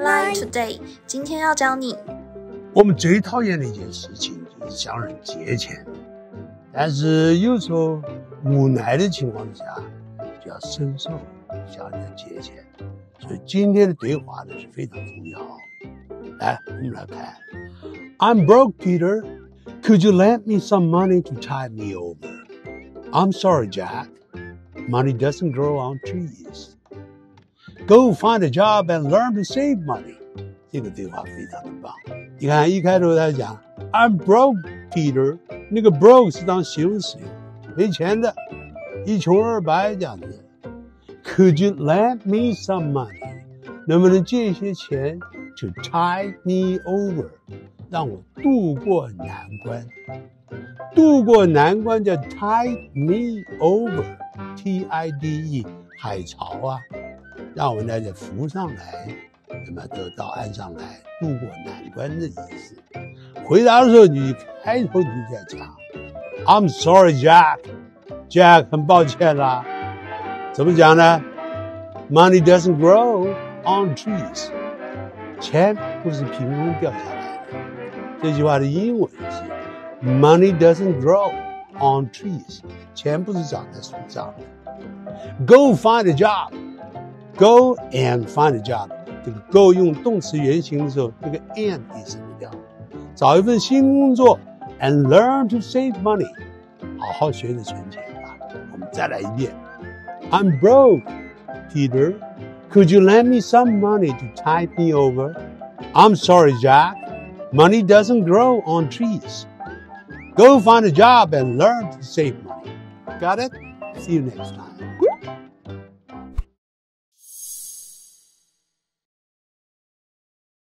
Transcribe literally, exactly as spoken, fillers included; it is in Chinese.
Line Today 今天要教你， 我们最讨厌的一件事情就是向人借钱，但是有时候无奈的情况下就要伸手向人家借钱，所以今天的对话呢是非常重要。来，我们来看 I'm broke, Peter. Could you lend me some money to tide me over? I'm sorry, Jack. Money doesn't grow on trees. Go find a job and learn to save money. 这个对话非常的棒。你看一开头他讲 I'm broke, Peter. 那个 broke 是当形容词用，没钱的，一穷二白这样子。Could you lend me some money? 能不能借一些钱 to tide me over? 让我渡过难关。渡过难关叫 tide me over. T I D E 海潮啊，让我们大家浮上来，那么得到岸上来，渡过难关的意思。回答的时候你开头你就要讲 I'm sorry, Jack. Jack 很抱歉啦。怎么讲呢？ Money doesn't grow on trees. 钱不是凭空掉下来的。这句话的英文是 Money doesn't grow on trees. 钱不是长在树上的。Go find a job. Go and find a job. 这个 go 用动词原形的时候，这个 and 意思不掉。找一份新工作 and learn to save money. 好好学着存钱吧。我们再来一遍。I'm broke, Peter. Could you lend me some money to tide me over? I'm sorry, Jack. Money doesn't grow on trees. Go find a job and learn to save money. Got it? See you next time.